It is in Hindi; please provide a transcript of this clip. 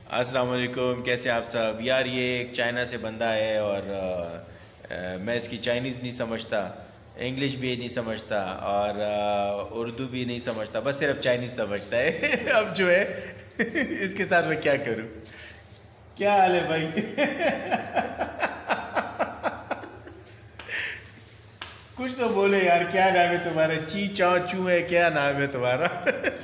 अस्सलाम वालेकुम, कैसे आप सब यार। ये एक चाइना से बंदा है और मैं इसकी चाइनीज़ नहीं समझता, इंग्लिश भी नहीं समझता और उर्दू भी नहीं समझता, बस सिर्फ चाइनीज़ समझता है। अब जो है इसके साथ मैं क्या करूं। क्या हाल है भाई? कुछ तो बोले यार, क्या नाम है तुम्हारा? ची चाओ चू है, क्या नाम है तुम्हारा?